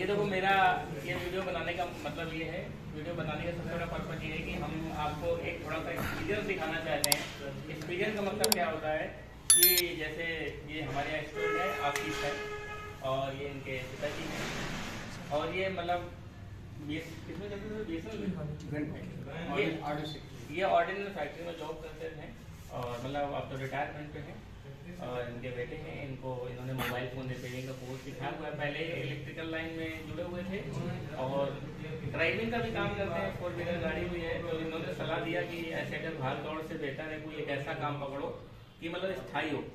देखो मेरा ये वीडियो बनाने का मतलब ये है, वीडियो बनाने का सबसे बड़ा पर्पज ये है कि हम आपको एक थोड़ा सा एक्सपीरियंस दिखाना चाहते हैं। एक्सपीरियंस का मतलब क्या होता है कि जैसे ये हमारे यहाँ स्टूडेंट है आशीष है और ये इनके पिताजी हैं और ये मतलब किसमें करते थे ये ऑर्डिनरी फैक्ट्री में जॉब करते थे और मतलब अब तो रिटायरमेंट पे हैं और इनके बेटे हैं, इन्होंने मोबाइल फ़ोन रिपेयरिंग का कोर्स सीखा हुआ है। पहले इलेक्ट्रिकल लाइन में जुड़े हुए थे और ड्राइविंग का भी काम करते हैं, 4 व्हीलर गाड़ी भी है। तो इन्होंने सलाह दिया कि ऐसे अगर भाग दौड़ से बेहतर है कोई एक ऐसा काम पकड़ो कि मतलब स्थायी हो,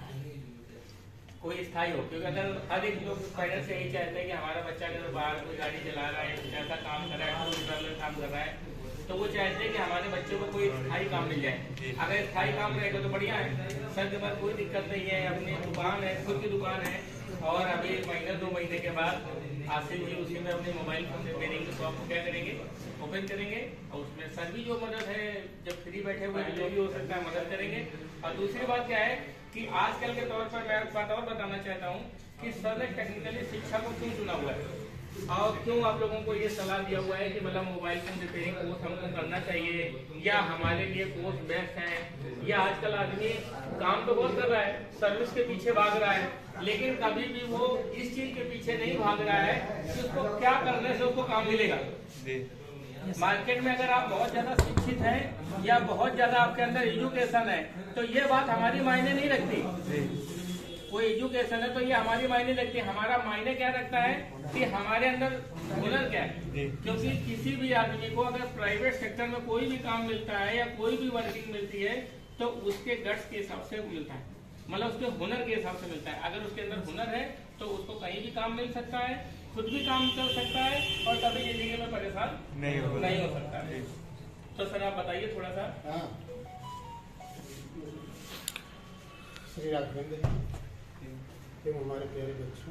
कोई स्थायी हो। क्योंकि अगर हर एक लोग पेरेंट्स से यही चाहते हैं कि हमारा बच्चा अगर बाहर कोई गाड़ी चला रहा है, कुछ ऐसा काम कर रहा है, टू व्हीलर काम कर रहा है, तो वो चाहते हैं कि हमारे बच्चों को कोई स्थायी काम मिल जाए। अगर स्थायी काम रहेगा तो बढ़िया है, सर के बाद कोई दिक्कत नहीं है। अपनी दुकान है, खुद की दुकान है और अभी 1-2 महीने के बाद आसिफ जी उसी में अपने मोबाइल फोन रिपेयरिंग की शॉप को क्या करेंगे, ओपन करेंगे और उसमें सर भी जो मदद है जब फ्री बैठे हुए जो भी हो सकता है मदद करेंगे। और दूसरी बात क्या है कि आजकल के तौर पर मैं एक बात और बताना चाहता हूँ कि सर ने टेक्निकली शिक्षा को क्यों चुना हुआ है और क्यों आप लोगों को ये सलाह दिया हुआ है कि मतलब मोबाइल फोन रिपेयरिंग कोर्स हमको करना चाहिए या हमारे लिए कोर्स बेस्ट है। या आजकल आदमी काम तो बहुत कर रहा है, सर्विस के पीछे भाग रहा है, लेकिन कभी भी वो इस चीज के पीछे नहीं भाग रहा है कि उसको क्या करने से उसको काम मिलेगा। मार्केट में अगर आप बहुत ज्यादा शिक्षित हैं या बहुत ज्यादा आपके अंदर एजुकेशन है तो ये बात हमारी मायने नहीं रखती। कोई एजुकेशन है तो ये हमारी मायने रखती है। हमारा मायने क्या रखता है कि हमारे अंदर हुनर क्या है। क्योंकि किसी भी आदमी को अगर प्राइवेट सेक्टर में कोई भी काम मिलता है या कोई भी वर्किंग मिलती है तो उसके गट्स के हिसाब से मिलता है, मतलब उसके हुनर के हिसाब से मिलता है। अगर उसके अंदर हुनर है तो उसको कहीं भी काम मिल सकता है, खुद भी काम कर सकता है और कभी जिंदगी में परेशान नहीं हो सकता है। तो सर आप बताइए थोड़ा सा। श्री राघवेंद्र जी, हमारे प्यारे बच्चों,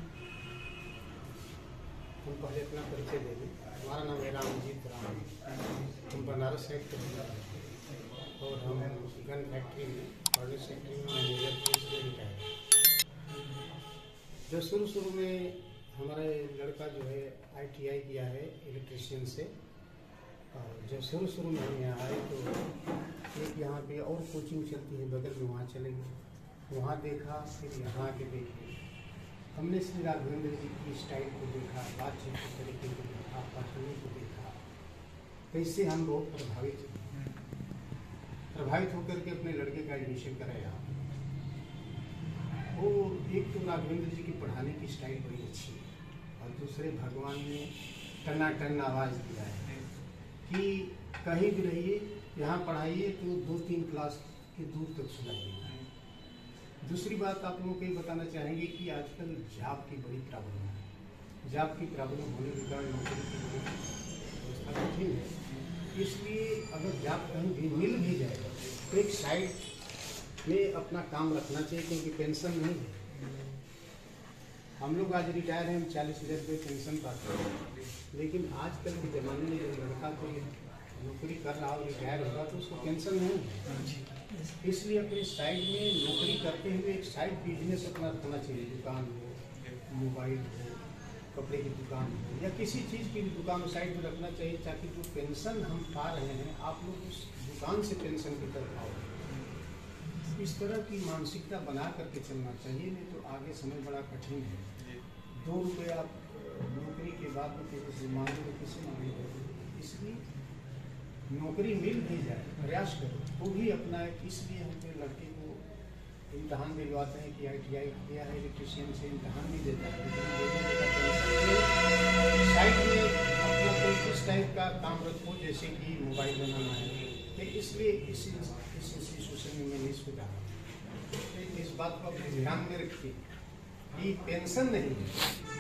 हम पहले अपना परिचय देंगे। हमारा नाम है रामजीत राम, हम बनारस साइड के और हम गन फैक्ट्री में फर्नेस फैक्ट्री में मैनेजर के रिटायर। जो शुरू में हमारा लड़का जो है ITI किया है इलेक्ट्रिशियन से, और जब शुरू में हम यहाँ आए तो एक यहाँ पे और कोचिंग चलती है बगल में, वहाँ चले गए, वहाँ देखा, फिर यहाँ आके देखे। हमने श्री राघवेंद्र जी की स्टाइल को देखा, बातचीत के तरीके को देखा, पढ़ाने को देखा, कैसे हम लोग प्रभावित होकर के अपने लड़के का एडमिशन कराया। वो एक तो राघवेंद्र जी की पढ़ाने की स्टाइल बड़ी अच्छी है और दूसरे भगवान ने टनाटन आवाज़ दिया है कि कहीं भी रहिए, यहाँ पढ़ाइए तो 2-3 क्लास के दूर तक सुनाइए। दूसरी बात आप लोगों को ये बताना चाहेंगे कि आजकल जॉब की बड़ी प्रॉब्लम है। जॉब की प्रॉब्लम होने के कारण नौकरी की व्यवस्था कठिन है। इसलिए अगर जॉब कहीं भी मिल भी जाए तो एक साइड में अपना काम रखना चाहिए, क्योंकि पेंशन नहीं है। हम लोग आज रिटायर हैं, हम 40,000 रुपये पेंशन पाते हैं, लेकिन आजकल के ज़माने में जो लड़का कोई नौकरी कर रहा हो रिटायर होगा तो उसको पेंशन नहीं है। इसलिए अपने साइड में नौकरी करते हुए एक साइड बिजनेस अपना रखना चाहिए। दुकान हो, मोबाइल हो, कपड़े की दुकान हो या किसी चीज़ की भी दुकान साइड में रखना चाहिए, ताकि जो पेंशन हम पा रहे हैं आप लोग उस दुकान से पेंशन की तरफ आओ। इस तरह की मानसिकता बना करके चलना चाहिए, नहीं तो आगे समय बड़ा कठिन है। 2 रुपये आप नौकरी के बाद में किसी से मांगेंगे, किसी मांगेंगे। इसलिए नौकरी मिल भी जाए, प्रयास करो, वो भी अपना है। इसलिए हम अपने लड़के को इम्तहान दिलवाते हैं कि ITI किया है इलेक्ट्रिशियन से, इम्तहान भी देता है, साइड में अपना कोई इस टाइप का काम रखो जैसे कि मोबाइल बनाना है। तो इसलिए इस इंस्टीट्यूशन में मैंने इसको डाला। इस बात को अपने ध्यान में रखिए कि पेंशन नहीं है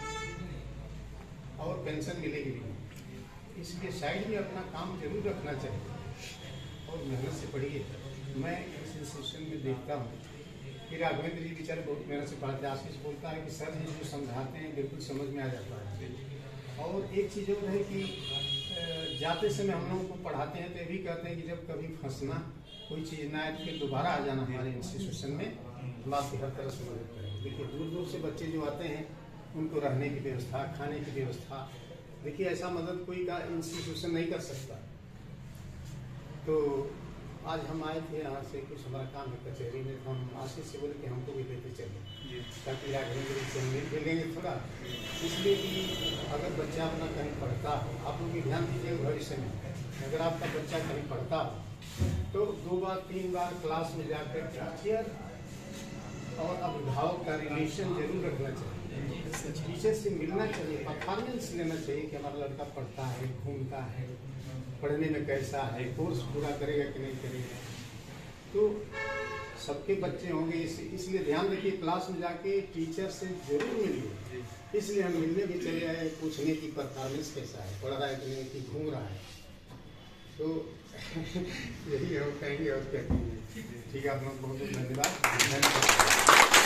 और पेंशन मिलेगी नहीं, इसलिए साइड में अपना काम जरूर रखना चाहिए और मेहनत से पढ़िए। मैं इस इंस्टीट्यूशन में देखता हूँ कि राघवेंद्र जी बेचारे बहुत मेहनत से पढ़ाते हैं। आशीष बोलता है कि सर जी जो समझाते हैं बिल्कुल समझ में आ जाता है। और एक चीज़ और है कि जाते समय हम लोगों को पढ़ाते हैं तो ये भी कहते हैं कि जब कभी फंसना कोई चीज़ ना आए तो फिर दोबारा आ जाना हमारे इंस्टीट्यूशन में, हम आपकी हर तरह से मदद करेंगे। देखिए दूर से बच्चे जो आते हैं उनको रहने की व्यवस्था, खाने की व्यवस्था। देखिए ऐसा मदद कोई का इंस्टीट्यूशन नहीं कर सकता। तो आज हम आए थे यहाँ से, कुछ हमारा काम है कचहरी में, तो हम आशीष से बोले कि हमको भी लेते चले ताकि राघवेंद्र से हम मिल लेंगे थोड़ा। इसलिए कि अगर बच्चा अपना कहीं पढ़ता हो, आप लोग भी ध्यान दीजिए भविष्य में, अगर आपका बच्चा कहीं पढ़ता हो तो 2 बार 3 बार क्लास में जाकर टीचर और अभिभावक का रिलेशन जरूर रखना चाहिए। टीचर से मिलना चाहिए, परफॉर्मेंस लेना चाहिए कि हमारा लड़का पढ़ता है, घूमता है, पढ़ने में कैसा है, कोर्स पूरा करेगा कि नहीं करेगा। तो सबके बच्चे होंगे, इसलिए ध्यान रखिए क्लास में जाके टीचर से जरूर मिलिए। इसलिए हम मिलने भी चले आए, पूछने की परफॉर्मेंस कैसा है, पढ़ रहा है कि नहीं, कि घूम रहा है। तो यही हम कहेंगे और क्या कहेंगे। ठीक है, आप लोग बहुत बहुत धन्यवाद।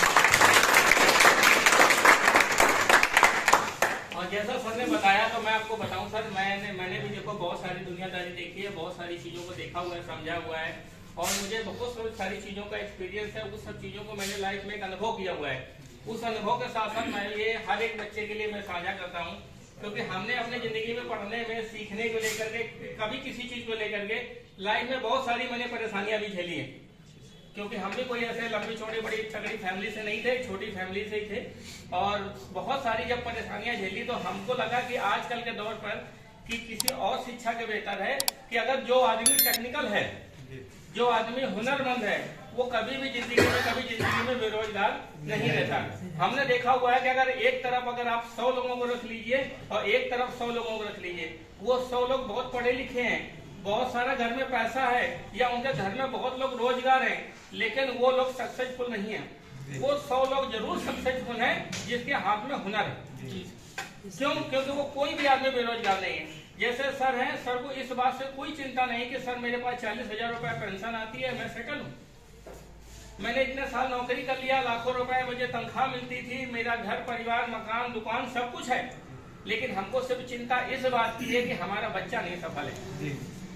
और जैसा सर ने बताया तो मैं आपको बताऊं सर, मैंने भी देखो बहुत सारी दुनियादारी देखी है, बहुत सारी चीजों को देखा हुआ है, समझा हुआ है, और मुझे बहुत सारी चीजों का एक्सपीरियंस है। उस सब चीजों को मैंने लाइफ में एक अनुभव किया हुआ है। उस अनुभव के साथ साथ मैं ये हर एक बच्चे के लिए मैं साझा करता हूँ, क्योंकि हमने अपने जिंदगी में पढ़ने में, सीखने को लेकर के, कभी किसी चीज को लेकर के लाइफ में बहुत सारी मैंने परेशानियां भी झेली है। क्योंकि हम भी कोई ऐसे लंबी चौड़ी बड़ी तगड़ी फैमिली से नहीं थे, छोटी फैमिली से ही थे, और बहुत सारी जब परेशानियां झेली तो हमको लगा कि आजकल के दौर पर कि किसी और शिक्षा के बेहतर है कि अगर जो आदमी टेक्निकल है, जो आदमी हुनरमंद है, वो कभी भी जिंदगी में बेरोजगार नहीं रहता। हमने देखा हुआ है कि अगर एक तरफ अगर आप 100 लोगों को रख लीजिए और एक तरफ 100 लोगों को रख लीजिए, वो 100 लोग बहुत पढ़े लिखे हैं, बहुत सारा घर में पैसा है, या उनके घर में बहुत लोग रोजगार हैं, लेकिन वो लोग सक्सेसफुल नहीं है। वो 100 लोग जरूर सक्सेसफुल हैं जिसके हाथ में हुनर है। क्यों? क्योंकि वो कोई भी आदमी बेरोजगार नहीं है। जैसे सर हैं, सर को इस बात से कोई चिंता नहीं कि सर मेरे पास 40,000 रुपए पेंशन आती है, मैं सेटल हूँ, मैंने इतने साल नौकरी कर लिया, लाखों रुपए मुझे तनख्वाह मिलती थी, मेरा घर परिवार मकान दुकान सब कुछ है, लेकिन हमको सिर्फ चिंता इस बात की है कि हमारा बच्चा नहीं सफल है।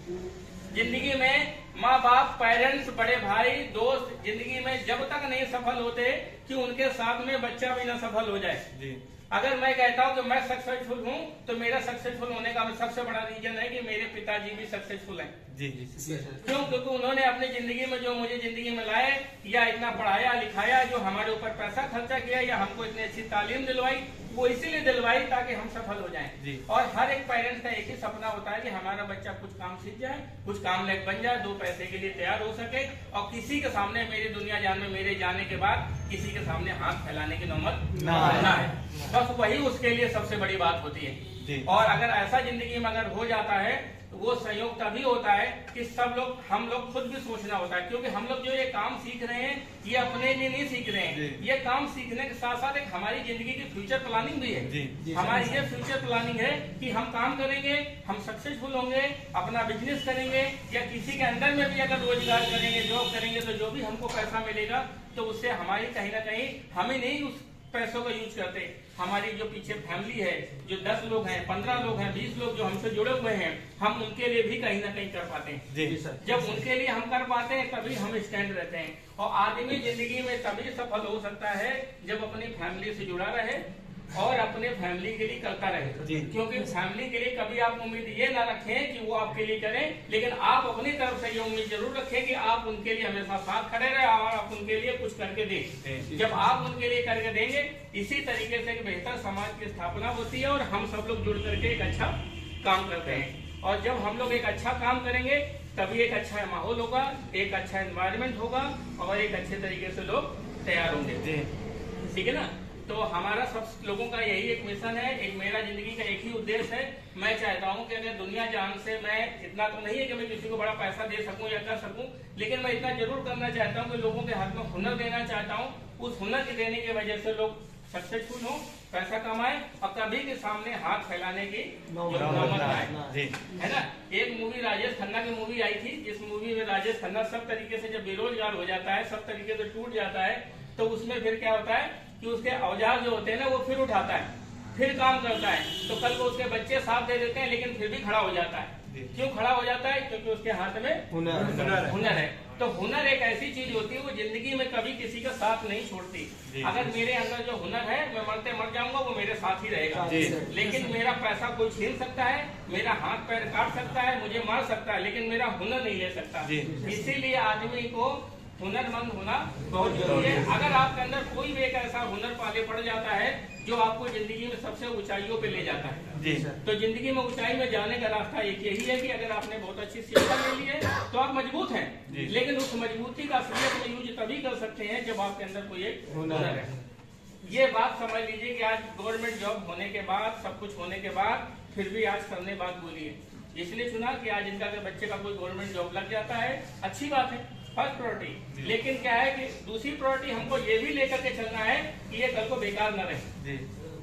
जिंदगी में माँ बाप, पेरेंट्स, बड़े भाई, दोस्त जिंदगी में जब तक नहीं सफल होते कि उनके साथ में बच्चा भी ना सफल हो जाए। अगर मैं कहता हूँ कि मैं सक्सेसफुल हूँ तो मेरा सक्सेसफुल होने का सबसे बड़ा रीजन है कि मेरे पिताजी भी सक्सेसफुल हैं। क्यों? क्योंकि उन्होंने अपनी जिंदगी में जो मुझे जिंदगी में लाए, या इतना पढ़ाया लिखाया, जो हमारे ऊपर पैसा खर्चा किया, या हमको इतनी अच्छी तालीम दिलवाई, वो इसीलिए दिलवाई ताकि हम सफल हो जाएं। और हर एक पेरेंट्स का एक ही सपना होता है कि हमारा बच्चा कुछ काम सीख जाए, कुछ काम लायक बन जाए, 2 पैसे के लिए तैयार हो सके, और किसी के सामने, मेरी दुनिया जान में मेरे जाने के बाद किसी के सामने हाथ फैलाने की नौबत ना है। बस वही उसके लिए सबसे बड़ी बात होती है। और अगर ऐसा जिंदगी में अगर हो जाता है तो वो संयोग तभी होता है कि हम लोग खुद भी सोचना होता है, क्योंकि हम लोग जो ये काम सीख रहे हैं ये अपने लिए नहीं सीख रहे हैं। ये काम सीखने के साथ साथ एक हमारी जिंदगी की फ्यूचर प्लानिंग भी है। हमारी ये फ्यूचर प्लानिंग है कि हम काम करेंगे, हम सक्सेसफुल होंगे, अपना बिजनेस करेंगे, या किसी के अंडर में भी अगर रोजगार करेंगे, जॉब करेंगे, तो जो भी हमको पैसा मिलेगा तो उससे हमारी कहीं ना कहीं, हमें नहीं उस पैसों का यूज करते, हमारी जो पीछे फैमिली है, जो 10 लोग हैं, 15 लोग हैं, 20 लोग जो हमसे जुड़े हुए हैं, हम उनके लिए भी कहीं ना कहीं कर पाते हैं। जब उनके लिए हम कर पाते हैं तभी हम स्टैंड रहते हैं। और आदमी जिंदगी में तभी सफल हो सकता है जब अपनी फैमिली से जुड़ा रहे और अपने फैमिली के लिए करता रहे। क्योंकि फैमिली के लिए कभी आप उम्मीद ये ना रखें कि वो आपके लिए करें, लेकिन आप अपनी तरफ से ये उम्मीद जरूर रखें कि आप उनके लिए हमेशा साथ खड़े रहे और आप उनके लिए कुछ करके दें। जब आप उनके लिए करके देंगे, इसी तरीके से एक बेहतर समाज की स्थापना होती है और हम सब लोग जुड़ करके एक अच्छा काम करते हैं। और जब हम लोग एक अच्छा काम करेंगे तभी एक अच्छा माहौल होगा, एक अच्छा एनवायरनमेंट होगा और एक अच्छे तरीके से लोग तैयार होंगे। ठीक है ना? तो हमारा सब लोगों का यही एक मिशन है, एक मेरा जिंदगी का एक ही उद्देश्य है। मैं चाहता हूं कि अगर दुनिया जान से, मैं इतना तो नहीं है कि मैं किसी को बड़ा पैसा दे सकूं या कर सकूं, लेकिन मैं इतना जरूर करना चाहता हूं कि लोगों के हाथ में हुनर देना चाहता हूं। उस हुनर के देने की वजह से लोग सक्सेसफुल हो, पैसा कमाए और कभी के सामने हाथ फैलाने की नौबत आए, है ना? एक मूवी राजेश खन्ना की मूवी आई थी, जिस मूवी में राजेश खन्ना सब तरीके से जब बेरोजगार हो जाता है, सब तरीके से टूट जाता है, तो उसमें फिर क्या होता है कि उसके औजार जो होते हैं ना, वो फिर उठाता है, फिर काम करता है। तो कल को उसके बच्चे साथ दे देते हैं, लेकिन फिर भी खड़ा हो जाता है। क्यों खड़ा हो जाता है? क्योंकि उसके हाथ में हुनर है। तो हुनर एक ऐसी चीज होती है वो जिंदगी में कभी किसी का साथ नहीं छोड़ती। अगर मेरे अंदर जो हुनर है मैं मरते मर जाऊंगा वो मेरे साथ ही रहेगा, लेकिन मेरा पैसा कोई छीन सकता है, मेरा हाथ पैर काट सकता है, मुझे मार सकता है, लेकिन मेरा हुनर नहीं ले सकता। इसीलिए आदमी को हुनरमंद होना बहुत जरूरी है। अगर आपके अंदर कोई भी एक ऐसा हुनर पाले पड़ जाता है जो आपको जिंदगी में सबसे ऊंचाइयों पे ले जाता है, तो जिंदगी में ऊंचाई में जाने का रास्ता एक यही है कि अगर आपने बहुत अच्छी शिक्षा ले ली है तो आप मजबूत हैं, लेकिन उस मजबूती का असलियत में यूज तभी कर सकते हैं जब आपके अंदर कोई एक हुनर है। ये बात समझ लीजिए कि आज गवर्नमेंट जॉब होने के बाद, सब कुछ होने के बाद, फिर भी आज करने बात बोली है, इसलिए चुना कि आज इनका अगर बच्चे का कोई गवर्नमेंट जॉब लग जाता है अच्छी बात है, फर्स्ट प्रायोरिटी। लेकिन क्या है कि दूसरी प्रायोरिटी हमको ये भी लेकर के चलना है कि ये कल को बेकार न रहे,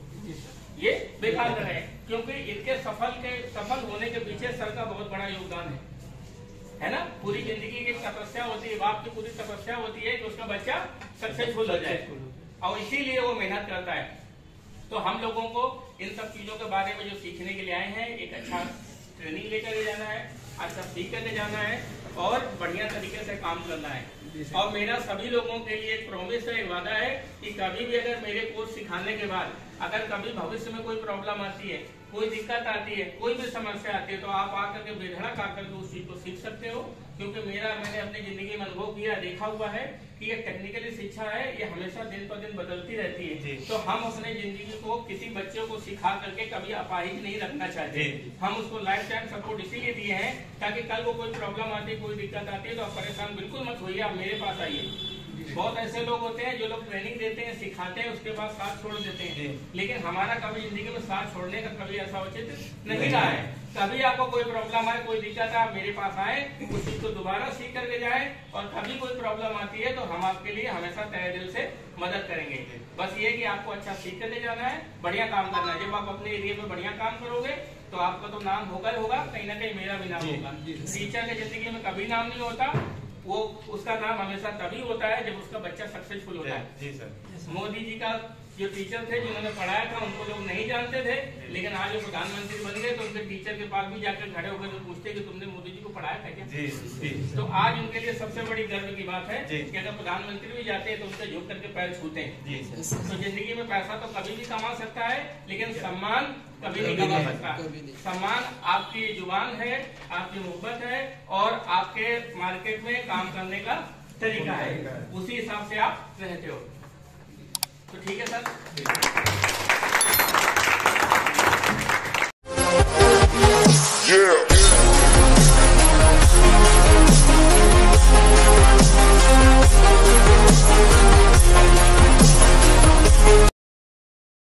ये बेकार न रहे, क्योंकि इनके सफल होने के पीछे सर का बहुत बड़ा योगदान है ना। पूरी जिंदगी की तपस्या होती है, बाप की पूरी तपस्या होती है कि उसका बच्चा सक्सेसफुल हो जाए, और इसीलिए वो मेहनत करता है। तो हम लोगों को इन सब चीजों के बारे में जो सीखने के लिए आए हैं, एक अच्छा ट्रेनिंग लेकर जाना है, अच्छा सीख करके जाना है और बढ़िया तरीके से काम करना है। और मेरा सभी लोगों के लिए एक प्रॉमिस है, एक वादा है कि कभी भी अगर मेरे कोर्स सिखाने के बाद अगर कभी भविष्य में कोई प्रॉब्लम आती है, कोई दिक्कत आती है, कोई भी समस्या आती है, तो आप आकर के बेधड़क आकर के उस चीज को सीख सकते हो। क्योंकि मैंने अपनी जिंदगी में अनुभव किया, देखा हुआ है कि ये टेक्निकली शिक्षा है, ये हमेशा दिन पर दिन बदलती रहती है। तो हम अपने जिंदगी को किसी बच्चे को सिखा करके कभी अपाहिज नहीं रखना चाहते। हम उसको लाइफ टाइम सपोर्ट इसीलिए दिए हैं ताकि कल को कोई प्रॉब्लम आती है, कोई दिक्कत आती है तो आप परेशान बिल्कुल मत होइए, आप मेरे पास आइए। बहुत ऐसे लोग होते हैं जो लोग ट्रेनिंग देते हैं, सिखाते हैं, उसके बाद साथ छोड़ देते हैं, लेकिन हमारा कभी जिंदगी में साथ छोड़ने का कभी ऐसा उचित नहीं रहा है। कभी आपको कोई प्रॉब्लम आए, कोई दिक्कत है, आप मेरे पास आए, उस चीज को दोबारा सीख करके जाए, और कभी कोई प्रॉब्लम आती है तो हम आपके लिए हमेशा तहे दिल से मदद करेंगे। बस ये कि आपको अच्छा सीख करके जाना है, बढ़िया काम करना है। जब आप अपने एरिया में बढ़िया काम करोगे तो आपका तो नाम होगा ही होगा, कहीं ना कहीं मेरा भी नाम होगा। टीचर की जिंदगी में कभी नाम नहीं होता, वो उसका नाम हमेशा तभी होता है जब उसका बच्चा सक्सेसफुल होता है। जी सर। मोदी जी का जो टीचर थे जिन्होंने पढ़ाया था उनको लोग नहीं जानते थे, लेकिन आज वो प्रधानमंत्री बन गए तो उनके टीचर के पास भी जाकर खड़े होकर पूछते कि तुमने मोदी जी को पढ़ाया था क्या? जी। तो आज उनके लिए सबसे बड़ी गर्व की बात है कि अगर प्रधानमंत्री भी जाते हैं तो उनसे झुक करके पैर छूते हैं। तो जिंदगी में पैसा तो कभी भी कमा सकता है, लेकिन सम्मान कभी नहीं कमा सकता। सम्मान आपकी जुबान है, आपकी मोहब्बत है, और आपके मार्केट में काम करने का तरीका है, उसी हिसाब से आप रहते हो। तो ठीक है सर।